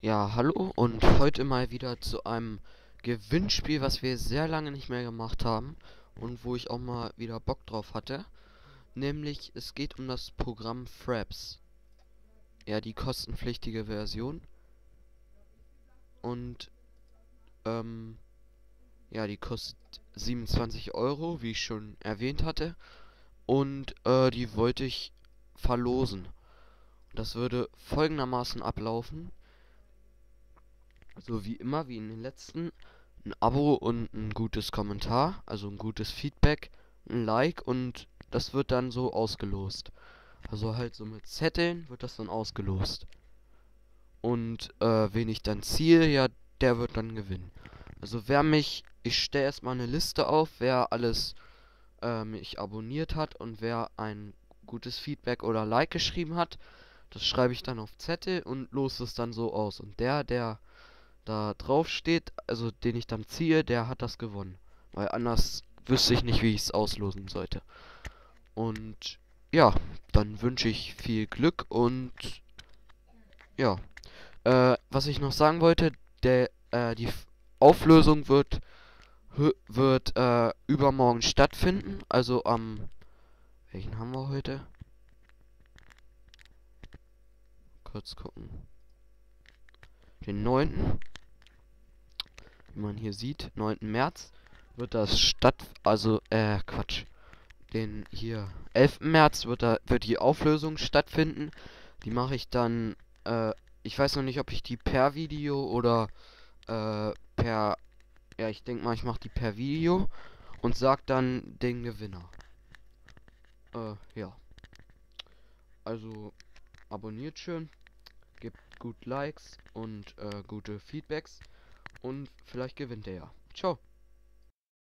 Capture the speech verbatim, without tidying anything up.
Ja, hallo und heute mal wieder zu einem Gewinnspiel, was wir sehr lange nicht mehr gemacht haben und wo ich auch mal wieder Bock drauf hatte. Nämlich, es geht um das Programm Fraps. Ja, die kostenpflichtige Version. Und, ähm, ja, die kostet siebenundzwanzig Euro, wie ich schon erwähnt hatte. Und, äh, die wollte ich verlosen. Das würde folgendermaßen ablaufen. So wie immer, wie in den letzten. Ein Abo und ein gutes Kommentar, also ein gutes Feedback, ein Like und das wird dann so ausgelost. Also halt so mit Zetteln wird das dann ausgelost. Und äh, wen ich dann ziehe, ja, der wird dann gewinnen. Also wer mich, ich stelle erstmal eine Liste auf, wer alles äh, mich abonniert hat und wer ein gutes Feedback oder Like geschrieben hat. Das schreibe ich dann auf Zettel und los es dann so aus. Und der, der da drauf steht, also den ich dann ziehe, der hat das gewonnen. Weil anders wüsste ich nicht, wie ich es auslosen sollte. Und ja, dann wünsche ich viel Glück und ja. Äh, was ich noch sagen wollte, der, äh, die F- Auflösung wird, hö- wird äh, übermorgen stattfinden. Also am, welchen haben wir heute? Kurz gucken. Den neunten Wie man hier sieht, neunten März wird das statt, also, äh, Quatsch. Den hier elften März wird da wird die Auflösung stattfinden. Die mache ich dann, äh, ich weiß noch nicht, ob ich die per Video oder äh, per, ja, ich denke mal, ich mache die per Video und sag dann den Gewinner. Äh, ja. Also abonniert schön, gebt gut Likes und äh, gute Feedbacks und vielleicht gewinnt er ja. Ciao.